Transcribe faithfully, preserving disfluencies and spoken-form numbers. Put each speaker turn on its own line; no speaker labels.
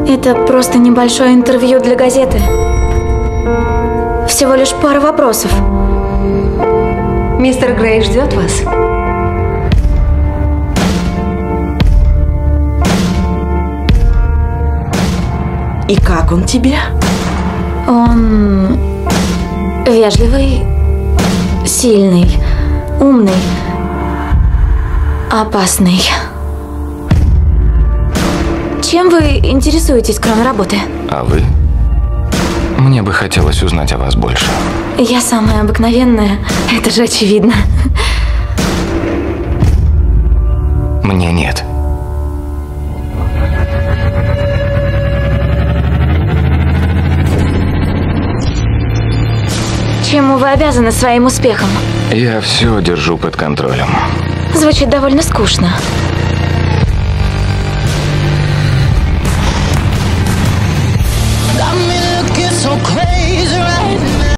Это просто небольшое интервью для газеты. Всего лишь пара вопросов.
Мистер Грей ждет вас.
И как он тебе?
Он вежливый, сильный, умный, опасный. Чем вы интересуетесь, кроме работы?
А вы? Мне бы хотелось узнать о вас больше.
Я самая обыкновенная, это же очевидно.
Мне нет.
Чему вы обязаны своим успехом?
Я все держу под контролем.
Звучит довольно скучно.
Got me looking so crazy.